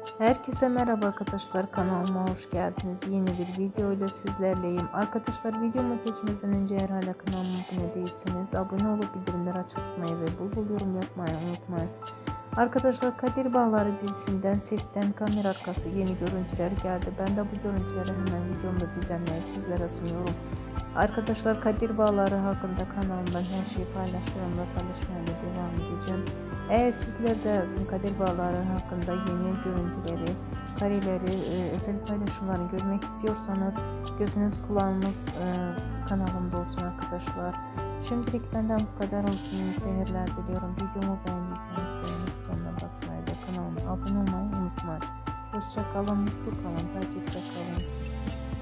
Herkese merhaba arkadaşlar, kanalıma hoş geldiniz. Yeni bir video ile sizlerleyim. Arkadaşlar, videomu geçmeden önce eğer hala kanalıma abone değilseniz abone olup bildirimleri açık tutmayı ve bol yorum yapmayı unutmayın. Arkadaşlar, Kadir Bağları dizisinden setten kamera arkası yeni görüntüler geldi. Ben de bu görüntüleri hemen videomda düzenleyip sizlere sunuyorum. Arkadaşlar, Kadir Bağları hakkında kanalımdan her şeyi paylaşıyorum ve paylaşmaya da devam edeceğim. Eğer sizler de Kadir Bağları hakkında yeni görüntüleri, kareleri, özel paylaşımlarını görmek istiyorsanız gözünüz kulağınız kanalımda olsun arkadaşlar. Şimdilik benden bu kadar olsun. İyi seyirler diliyorum. Videomu beğendiyseniz beğeni butonuna basmayı ve kanalıma abone olmayı unutmayın. Hoşça kalın, mutlu kalın, takipte kalın.